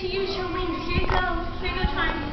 to use your wings. Here you go. Here you go, Tarn.